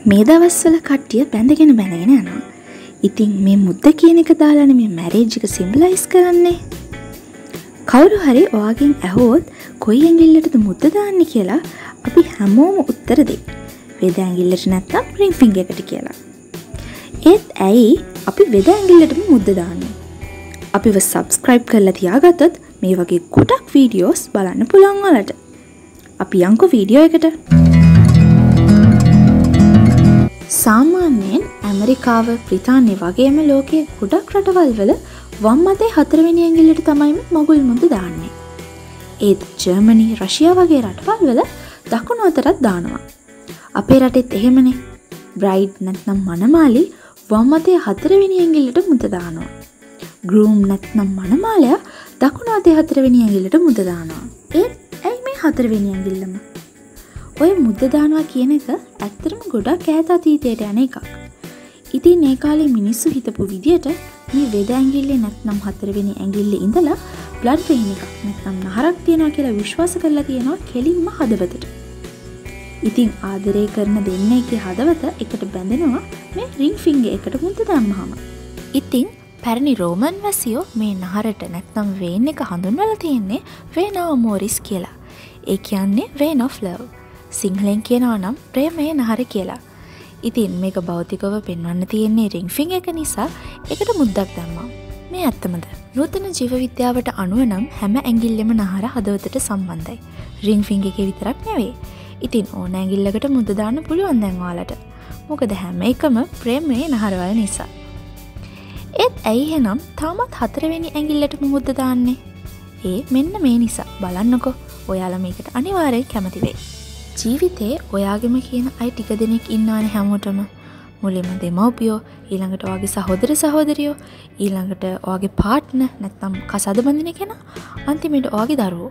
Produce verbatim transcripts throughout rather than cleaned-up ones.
මේ දවස්වල කට්ටිය බැඳගෙන බැඳගෙන යනවා. ඉතින් මේ මුද්ද කියන එක දාලානේ මේ මැරේජ් එක සිම්බලයිස් කරන්නේ. කවුරු හරි ඔයාගෙන් ඇහුවොත් කොයි ඇඟිල්ලටද මුද්ද දාන්නේ කියලා අපි හැමෝම උත්තර දෙයි. වෙද ඇඟිල්ලට නැත්නම් රින් ෆින්ගර් එකට කියලා. ඒත් ඇයි අපි වෙද ඇඟිල්ලටම මුද්ද දාන්නේ? අපිව සබ්ස්ක්‍රයිබ් කරලා තියාගත්තොත් මේ වගේ ගොඩක් වීඩියෝස් බලන්න පුළුවන් වලට. අපි යන්කෝ වීඩියෝ එකට. සාමාන්‍යයෙන් ඇමරිකාව, බ්‍රිතාන්‍ය වගේම ලෝකයේ ගොඩක් රටවල් වල වම් අතේ හතරවෙනි ඇඟිල්ලට තමයි මගුල් මුද්ද දාන්නේ. ඒත් ජර්මනි, රෂියා වගේ රටවල් වල දකුණු අතටත් දානවා. අපේ රටෙත් එහෙමනේ. බ්‍රයිඩ් නැත්නම් මනමාලි වම් අතේ හතරවෙනි ඇඟිල්ලට මුද්ද දානවා. ගෲම් නැත්නම් මනමාලයා දකුණු අතේ හතරවෙනි ඇඟිල්ලට මුද්ද දානවා. ඒත් ඇයි මේ හතරවෙනි ඇඟිල්ලම? ඔය මුද්ද දානවා කියන එක ඇත්තටම ගොඩක් ඈත අතීතයට යන එකක්. ඉතින් ඒ කාලේ මිනිස්සු හිතපු විදියට මේ වෙද ඇඟිල්ලේ නැත්නම් හතරවෙනි ඇඟිල්ලේ ඉඳලා බ්ලඩ් වෙයින් එකක් නැත්නම් නහරක් තියනවා කියලා විශ්වාස කරලා තියෙනවා කෙලින්ම හදවතට. ඉතින් ආදරය කරන දෙන්නෙක්ගේ හදවත එකට බැඳෙනවා මේ රින් ෆින්ගර් එකට මුද්ද දැම්මහම. ඉතින් පැරණි රෝමන් වැසියෝ මේ නහරට නැත්නම් වේන් එක හඳුන්වලා තියෙන්නේ වේන් ඔෆ් මෝරිස් කියලා. ඒ කියන්නේ වේන් ඔෆ් ලව්. සිංහලෙන් කියනවා නම් ප්‍රේමයේ නහර කියලා. ඉතින් මේක භෞතිකව පෙන්වන්න තියෙන්නේ රින් ෆින්ගර් එක නිසා ඒකට මුද්දක් දැම්මා. මේ ඇත්තමද? නූතන ජීව විද්‍යාවට අනුව නම් හැම ඇඟිල්ලෙම නහර හදවතට සම්බන්ධයි. රින් ෆින්ගර් එකේ විතරක් නෙවෙයි. ඉතින් ඕන ඇඟිල්ලකට මුද්ද දාන්න පුළුවන් දැන් ඔයාලට. මොකද හැම එකම ප්‍රේමයේ නහරවල නිසා. ඒත් ඇයි එහෙනම් තාමත් හතරවෙනි ඇඟිල්ලට මුද්ද දාන්නේ? ඒ මෙන්න මේ නිසා. බලන්නකෝ. ඔයාලා මේකට අනිවාර්යෙන් කැමති වෙයි. ජීවිතේ ඔයාගෙම කියන අය ටික දෙනෙක් ඉන්නවනේ හැමෝටම. මුලින්ම දෙමව්පියෝ, ඊළඟට ඔයාගේ සහෝදර සහෝදරියෝ, ඊළඟට ඔයාගේ පාර්ට්නර් නැත්නම් කසාද බඳින කෙනා, අන්තිමට ඔයාගේ දරුවෝ.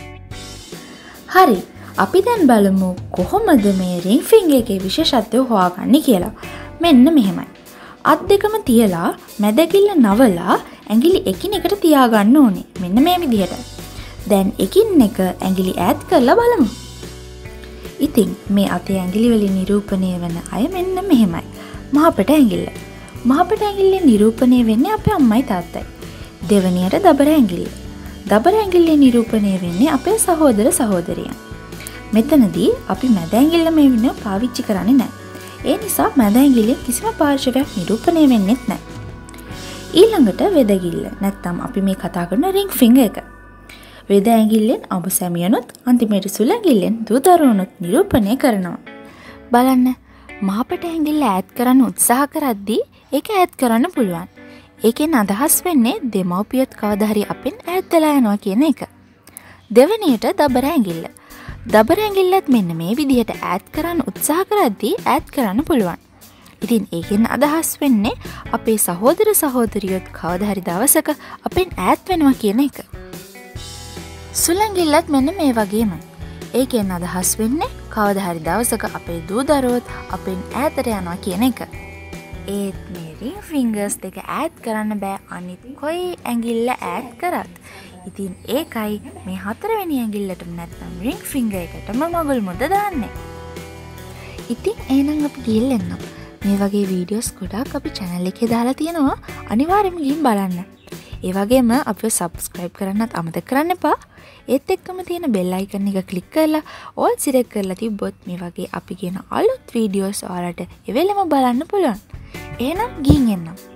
හරි. අපි දැන් බලමු කොහොමද මේ රින් ෆින්ගර් එකේ විශේෂත්වය හොයාගන්නේ කියලා. මෙන්න මෙහෙමයි. අත් දෙකම තියලා මැදකිල්ල නවලා ඇඟිලි එකිනෙකට තියාගන්න ඕනේ. මෙන්න මේ විදිහට. දැන් එකින් එක ඇඟිලි ඈත් කරලා බලමු. ඉතින් මේ අතේ ඇඟිලි වලින් නිරූපණය වෙන අය මෙන්න මෙහෙමයි. මහපට ඇඟිල්ල. මහපට ඇඟිල්ලෙන් නිරූපණය වෙන්නේ අපේ අම්මයි තාත්තයි. දෙවනියට දබර ඇඟිල්ල. දබර ඇඟිල්ලෙන් නිරූපණය වෙන්නේ අපේ සහෝදර සහෝදරියන්. මෙතනදී අපි මැද ඇඟිල්ල මේ වෙනව පාවිච්චි කරන්නේ නැහැ. ඒ නිසා මැද ඇඟිල්ලෙන් කිසිම පාර්ශවයක් නිරූපණය වෙන්නේ නැහැ. ඊළඟට වෙදගිල්ල. නැත්නම් අපි මේ කතා කරන රින් ෆින්ගර් එක. වෙද ඇඟිල්ලෙන් අඹ සැමියනොත් අන්තිමට සුළු ඇඟිල්ලෙන් දූ දරුවනොත් නිරූපණය කරනවා. බලන්න මහපට ඇඟිල්ල ඈඩ් කරන්න උත්සාහ කරද්දී ඒක ඈඩ් කරන්න පුළුවන්. ඒකෙන් අදහස් වෙන්නේ දෙමව්පියොත් කවදා හරි අපෙන් ඈඩ් වෙලා යනවා කියන එක. දෙවෙනියට දබර ඇඟිල්ල. දබර ඇඟිල්ලත් මෙන්න මේ විදිහට ඈඩ් කරන්න උත්සාහ කරද්දී ඈඩ් කරන්න පුළුවන්. ඉතින් ඒකෙන් අදහස් වෙන්නේ අපේ සහෝදර සහෝදරියොත් කවදා හරි දවසක අපෙන් ඈඩ් වෙනවා කියන එක. සුළඟිල්ලත් මෙන්න මේ වගේම. ඒකෙන් අදහස් වෙන්නේ කවදා හරි දවසක අපේ දූ දරුවොත් අපෙන් ඈතට යනවා කියන එක. ඒත් මේ රින් ෆින්ගර්ස් දෙක ඈඩ් කරන්න බෑ අනිත් කොයි ඇඟිල්ල ඈඩ් කරත්. ඉතින් ඒකයි මේ හතරවෙනි ඇඟිල්ලටම නැත්නම් රින් ෆින්ගර් එකටම මගුල් මුද්ද දාන්නේ. ඉතින් එහෙනම් අපි ගිහින් එන්නම්. මේ වගේ වීඩියෝස් ගොඩක් අපි channel එකේ දාලා තියෙනවා. අනිවාර්යයෙන්ම ගිහින් බලන්න. ඒ වගේම අපිව subscribe කරන්නත් අමතක කරන්න එපා. ඒත් එක්කම තියෙන bell icon එක click කරලා all select කරලා තිබ්බොත් මේ වගේ අපි කියන අලුත් වීඩියෝස් ඔයාලට එවෙලම බලන්න පුළුවන්. එහෙනම් ගිහින් එන්නම්.